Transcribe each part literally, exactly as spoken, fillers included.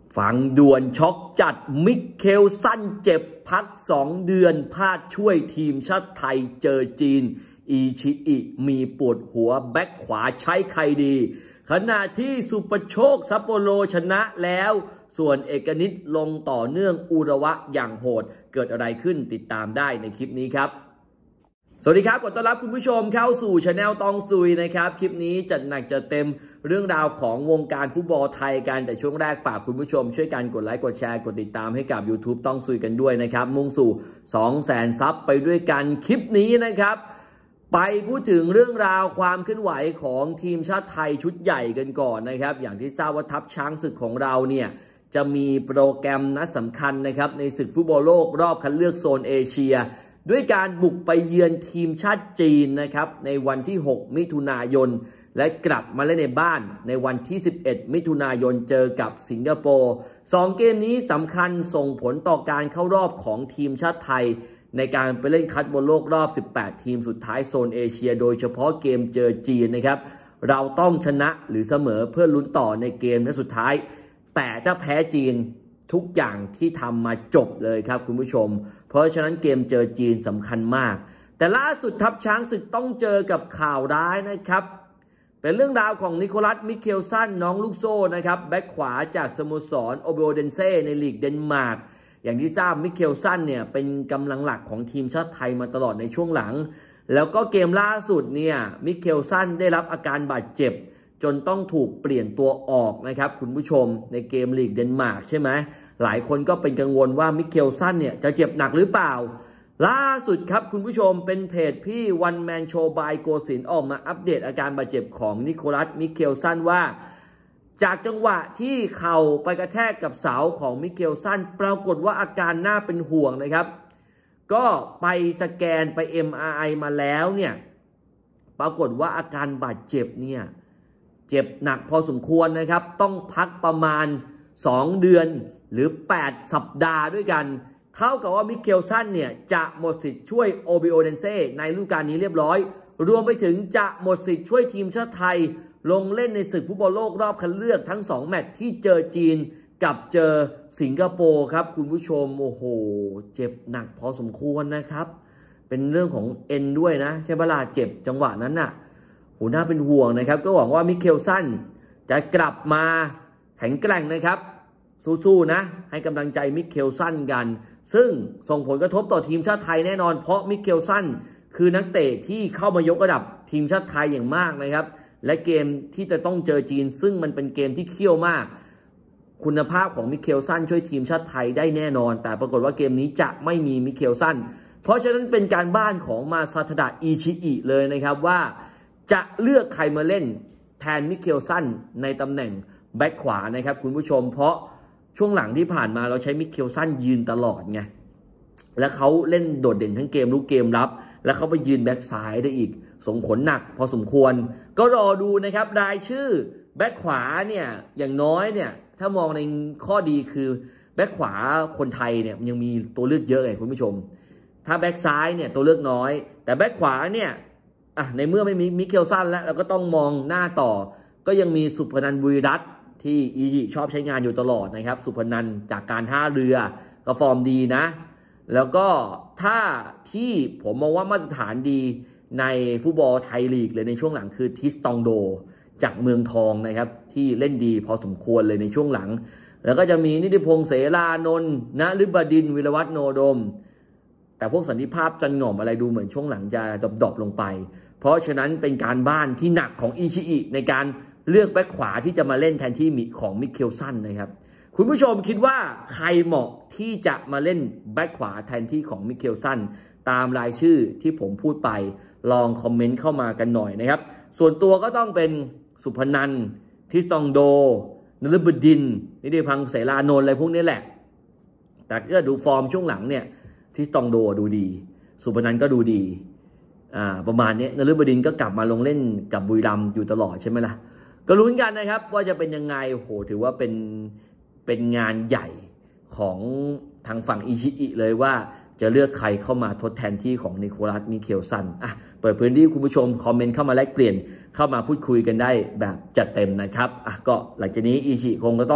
ฝังด่วนช็อกจัดมิเคลสันเจ็บพักสองเดือนพลาดช่วยทีมชาติไทยเจอจีนอีชิอิมีปวดหัวแบ็คขวาใช้ใครดีขณะที่สุปโชคซัปโปโรชนะแล้วส่วนเอกนิตลงต่อเนื่องอุระวะอย่างโหดเกิดอะไรขึ้นติดตามได้ในคลิปนี้ครับสวัสดีครับขอต้อนรับคุณผู้ชมเข้าสู่ช anel ตองซุยนะครับคลิปนี้จัดหนักจัดเต็มเรื่องราวของวงการฟุตบอลไทยกันแต่ช่วงแรกฝากคุณผู้ชมช่วยกันกดไลค์กดแชร์กดติดตามให้กับ YouTube ต้องซุยกันด้วยนะครับมุ่งสู่ สองแสน ซับไปด้วยกันคลิปนี้นะครับไปพูดถึงเรื่องราวความเคลื่อนไหวของทีมชาติไทยชุดใหญ่กันก่อนนะครับอย่างที่ทราบว่าทัพช้างศึกของเราเนี่ยจะมีโปรแกรมนัดสำคัญนะครับในศึกฟุตบอลโลกรอบคัดเลือกโซนเอเชียด้วยการบุกไปเยือนทีมชาติจีนนะครับในวันที่หกมิถุนายนและกลับมาเล่นในบ้านในวันที่สิบเอ็ดมิถุนายนเจอกับสิงคโปร์สองเกมนี้สำคัญส่งผลต่อการเข้ารอบของทีมชาติไทยในการไปเล่นคัดบอลโลกรอบสิบแปดทีมสุดท้ายโซนเอเชียโดยเฉพาะเกมเจอจีนนะครับเราต้องชนะหรือเสมอเพื่อลุ้นต่อในเกมนัดสุดท้ายแต่ถ้าแพ้จีนทุกอย่างที่ทำมาจบเลยครับคุณผู้ชมเพราะฉะนั้นเกมเจอจีนสำคัญมากแต่ล่าสุดทัพช้างศึกต้องเจอกับข่าวร้ายนะครับเป็นเรื่องราวของนิโคลัสมิเคลสันน้องลูกโซ่นะครับแบ็คขวาจากสโมสรโอเบโอเดนเซ่ในลีกเดนมาร์กอย่างที่ทราบมิเคลสันเนี่ยเป็นกำลังหลักของทีมชาติไทยมาตลอดในช่วงหลังแล้วก็เกมล่าสุดเนี่ยมิเคลสันได้รับอาการบาดเจ็บจนต้องถูกเปลี่ยนตัวออกนะครับคุณผู้ชมในเกมลีกเดนมาร์กใช่ไหมหลายคนก็เป็นกังวลว่ามิเคลสันเนี่ยจะเจ็บหนักหรือเปล่าล่าสุดครับคุณผู้ชมเป็นเพจพี่วันแมนโชว์บายโกศินออกมาอัปเดตอาการบาดเจ็บของนิโคลัสมิเคลสันว่าจากจังหวะที่เข่าไปกระแทกกับเสาของมิเคลสันปรากฏว่าอาการน่าเป็นห่วงนะครับก็ไปสแกนไป เอ็ม อาร์ ไอ มาแล้วเนี่ยปรากฏว่าอาการบาดเจ็บเนี่ยเจ็บหนักพอสมควรนะครับต้องพักประมาณสองเดือนหรือแปดสัปดาห์ด้วยกันเท่ากับว่ามิเคลสันเนี่ยจะหมดสิทธิ์ช่วยโอบิโอเดนเซ่ในฤดูกาลนี้เรียบร้อยรวมไปถึงจะหมดสิทธิ์ช่วยทีมชาติไทยลงเล่นในศึกฟุตบอลโลกรอบคัดเลือกทั้งสองแมตช์ที่เจอจีนกับเจอสิงคโปร์ครับคุณผู้ชมโอ้โหเจ็บหนักพอสมควรนะครับเป็นเรื่องของเอ็นด้วยนะใช่เวลาเจ็บจังหวะนั้นน่ะโหน่าเป็นห่วงนะครับก็หวังว่ามิเคลสันจะกลับมาแข็งแกร่งนะครับสู้ๆนะให้กำลังใจมิเคลสันกันซึ่งส่งผลกระทบต่อทีมชาติไทยแน่นอนเพราะมิเคลสันคือนักเตะที่เข้ามายกระดับทีมชาติไทยอย่างมากนะครับและเกมที่จะต้องเจอจีนซึ่งมันเป็นเกมที่เขี้ยวมากคุณภาพของมิเคลสันช่วยทีมชาติไทยได้แน่นอนแต่ปรากฏว่าเกมนี้จะไม่มีมิเคลสันเพราะฉะนั้นเป็นการบ้านของมาซาทดะอิชิอิเลยนะครับว่าจะเลือกใครมาเล่นแทนมิเคลสันในตำแหน่งแบ็คขวานะครับคุณผู้ชมเพราะช่วงหลังที่ผ่านมาเราใช้มิเคลสันยืนตลอดไงและเขาเล่นโดดเด่นทั้งเกมลุกเกมรับแล้วเขาไปยืนแบ็คซ้ายได้อีกส่งผลหนักพอสมควรก็รอดูนะครับรายชื่อแบ็คขวาเนี่ยอย่างน้อยเนี่ยถ้ามองในข้อดีคือแบ็คขวาคนไทยเนี่ยยังมีตัวเลือกเยอะไงคุณผู้ชมถ้าแบ็คซ้ายเนี่ยตัวเลือกน้อยแต่แบ็คขวาเนี่ยอ่ะในเมื่อไม่มีมิเคลสันแล้วเราก็ต้องมองหน้าต่อก็ยังมีสุพนันท์บุรีรัตน์ที่อีจิชอบใช้งานอยู่ตลอดนะครับสุพนันท์จากการท่าเรือก็ฟอร์มดีนะแล้วก็ถ้าที่ผมมองว่ามาตรฐานดีในฟุตบอลไทยลีกเลยในช่วงหลังคือทิสตองโดจากเมืองทองนะครับที่เล่นดีพอสมควรเลยในช่วงหลังแล้วก็จะมีนิติพงษ์เสรานนท์ณฤบดินทร์วิรวัฒน์โนดมแต่พวกสันติภาพจันหง่อมอะไรดูเหมือนช่วงหลังจะดรอปลงไปเพราะฉะนั้นเป็นการบ้านที่หนักของอิชิอิในการเลือกแบ็คขวาที่จะมาเล่นแทนที่ของมิเคลสันนะครับคุณผู้ชมคิดว่าใครเหมาะที่จะมาเล่นแบ็คขวาแทนที่ของมิเคลสันตามรายชื่อที่ผมพูดไปลองคอมเมนต์เข้ามากันหน่อยนะครับส่วนตัวก็ต้องเป็นสุพนันท์ทิสตองโดนฤบดินทร์นิติพังษ์เสรานนท์อะไรพวกนี้แหละแต่ก็ดูฟอร์มช่วงหลังเนี่ยทิสตองโดดูดีสุพนันท์ก็ดูดีอ่าประมาณนี้นฤบดินทร์ก็กลับมาลงเล่นกับบุรีรัมย์อยู่ตลอดใช่ไหมล่ะก็ลุ้นกันนะครับว่าจะเป็นยังไงโอ้โหถือว่าเป็นเป็นงานใหญ่ของทางฝั่งอิชิอิเลยว่าจะเลือกใครเข้ามาทดแทนที่ของนิโคลัสมิเคลสันอ่ะเปิดพื้นที่คุณผู้ชมคอมเมนต์เข้ามาแลกเปลี่ยนเข้ามาพูดคุยกันได้แบบจัดเต็มนะครับอ่ะก็หลังจากนี้อิชิคงก็ต้อง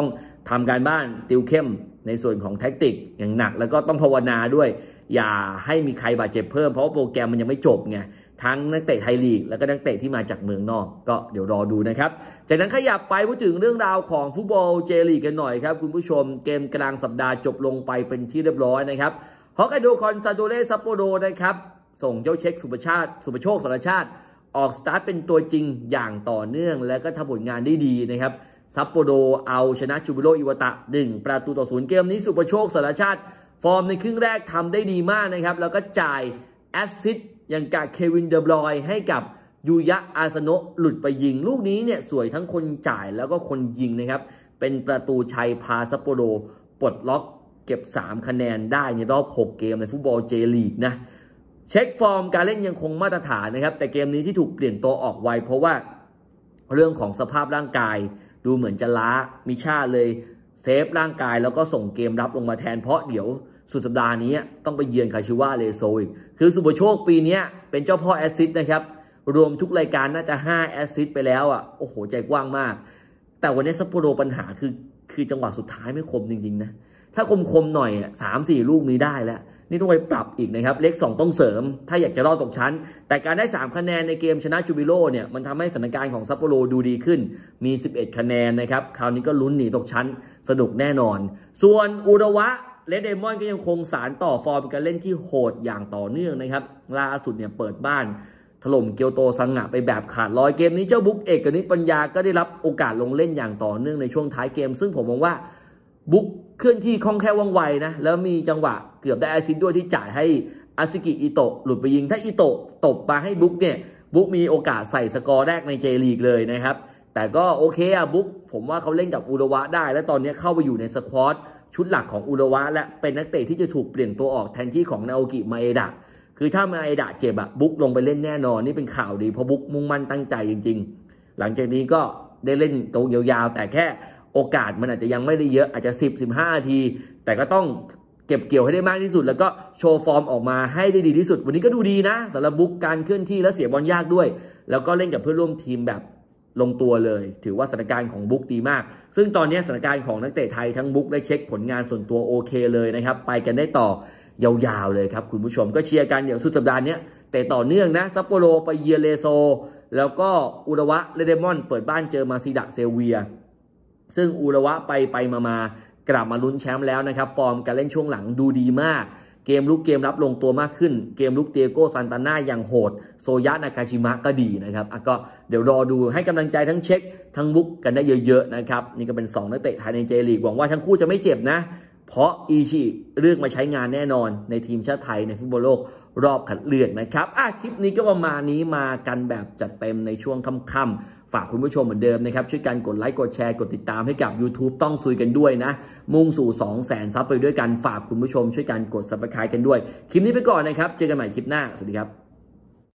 ทำการบ้านติวเข้มในส่วนของแท็กติกอย่างหนักแล้วก็ต้องภาวนาด้วยอย่าให้มีใครบาดเจ็บเพิ่มเพราะว่าโปรแกรมมันยังไม่จบไงทั้งนักเตะไทยลีกแล้วก็นักเตะที่มาจากเมืองนอกก็เดี๋ยวรอดูนะครับจากนั้นขยับไปพูดถึงเรื่องราวของฟุตบอลเจลีกกันหน่อยครับคุณผู้ชมเกมกลางสัปดาห์จบลงไปเป็นที่เรียบร้อยนะครับฮอกไกโดคอนซาโดเรซัปโปโรนะครับส่งเจ้าเช็คสุภชาติสุภโชคสารชาติออกสตาร์ทเป็นตัวจริงอย่างต่อเนื่องและก็ทำผลงานได้ดีนะครับซัปโปโรเอาชนะจูบิโรอิวาตะหนึ่งประตูต่อศูนย์เกมนี้สุภโชคสารชาติฟอร์มในครึ่งแรกทำได้ดีมากนะครับแล้วก็จ่ายแอสซิสต์อย่างกับเควินเดอบรอยให้กับยูยะอาซาโนะหลุดไปยิงลูกนี้เนี่ยสวยทั้งคนจ่ายแล้วก็คนยิงนะครับเป็นประตูชัยพาซัปโปโรปลดล็อกเก็บสามคะแนนได้ในรอบหกเกมในฟุตบอลเจลีกนะเช็คฟอร์มการเล่นยังคงมาตรฐานนะครับแต่เกมนี้ที่ถูกเปลี่ยนตัวออกไวเพราะว่าเรื่องของสภาพร่างกายดูเหมือนจะล้ามิชาเลยเซฟร่างกายแล้วก็ส่งเกมรับลงมาแทนเพราะเดี๋ยวสุดสัปดาห์นี้ต้องไปเยือนคาชิวะเลโซอีกคือสุภโชคปีนี้เป็นเจ้าพ่อแอสซิสต์นะครับรวมทุกรายการน่าจะห้าแอสซิสต์ไปแล้วอ่ะโอ้โหใจกว้างมากแต่วันนี้ซัปโปโรปัญหาคือคือจังหวะสุดท้ายไม่คมจริงๆนะถ้าคมคมหน่อยอ่ะสามสี่ลูกนี้ได้แล้วนี่ต้องไปปรับอีกนะครับเลขสองต้องเสริมถ้าอยากจะรอดตกชั้นแต่การได้สามคะแนนในเกมชนะจูบิโร่เนี่ยมันทำให้สถานการณ์ของซัปโปโรดูดีขึ้นมีสิบเอ็ดคะแนนนะครับคราวนี้ก็ลุ้นหนีตกชั้นสนุกแน่นอนส่วนอุระวะเลดเดมอนก็ยังคงสารต่อฟอร์มการเล่นที่โหดอย่างต่อเนื่องนะครับล่าสุดเนี่ยเปิดบ้านถล่มเกียวโตซังงะไปแบบขาดลอยเกมนี้เจ้าบุ๊กเอกนิตปัญญาก็ได้รับโอกาสลงเล่นอย่างต่อเนื่องในช่วงท้ายเกมซึ่งผมมองว่าบุ๊กเคลื่อนที่คล่องแคล่วว่องไวนะแล้วมีจังหวะเกือบได้แอสซิสต์ด้วยที่จ่ายให้อาซิกิอิโตะหลุดไปยิงถ้าอิโตะตบมาให้บุ๊กเนี่ยบุ๊กมีโอกาสใส่สกอร์แรกในเจลีกเลยนะครับแต่ก็โอเคอะบุ๊กผมว่าเขาเล่นกับอุระวะได้และตอนนี้เข้าไปอยู่ในสควอตชุดหลักของอุระวะและเป็นนักเตะที่จะถูกเปลี่ยนตัวออกแทนที่ของนาโอกิมาเอดะคือถ้ามาเอดะเจ็บอะบุ๊กลงไปเล่นแน่นอนนี่เป็นข่าวดีเพราะบุ๊กมุ่งมั่นตั้งใจจริงๆหลังจากนี้ก็ได้เล่นตรงยาวๆแต่แค่โอกาสมันอาจจะยังไม่ได้เยอะอาจจะ สิบถึงสิบห้า นาทีแต่ก็ต้องเก็บเกี่ยวให้ได้มากที่สุดแล้วก็โชว์ฟอร์มออกมาให้ได้ดีที่สุดวันนี้ก็ดูดีนะสำหรับบุ๊กการเคลื่อนที่และเสียบอลยากด้วยแล้วก็เล่นกับเพื่อนร่วมทีมแบบลงตัวเลยถือว่าสถานการณ์ของบุ๊กดีมากซึ่งตอนนี้สถานการณ์ของนักเตะไทยทั้งบุ๊กได้เช็คผลงานส่วนตัวโอเคเลยนะครับไปกันได้ต่อยาวๆเลยครับคุณผู้ชมก็เชียร์กันเดี๋ยวสุดสัปดาห์นี้เตะต่อเนื่องนะซัปโปโรไปเยือนเลโซแล้วก็อุระวะเรเดมอนเปิดบ้านเจอมาซิดะเซเวียซึ่งอุระวะไปไปมามากลับมาลุ้นแชมป์แล้วนะครับฟอร์มการเล่นช่วงหลังดูดีมากเกมลุกเกมรับลงตัวมากขึ้นเกมลุกเตียโก้ซันตาน่าอย่างโหดโซยะนากาชิมะก็ดีนะครับก็เดี๋ยวรอดูให้กำลังใจทั้งเช็คทั้งบุ๊กกันได้เยอะๆนะครับนี่ก็เป็นสองนักเตะไทยในเจลีกหวังว่าทั้งคู่จะไม่เจ็บนะเพราะอิชิเลือกมาใช้งานแน่นอนในทีมชาติไทยในฟุตบอลโลกรอบคัดเลือกนะครับอ่ะคลิปนี้ก็ประมาณนี้มากันแบบจัดเต็มในช่วงค่ำๆฝากคุณผู้ชมเหมือนเดิมนะครับช่วยกันกดไลค์กดแชร์กดติดตามให้กับ YouTube ต้องซุยกันด้วยนะมุ่งสู่ สองแสน ซับไปด้วยกันฝากคุณผู้ชมช่วยกันกด ซับสไครบ์ กันด้วยคลิปนี้ไปก่อนนะครับเจอกันใหม่คลิปหน้าสวัสดีครับ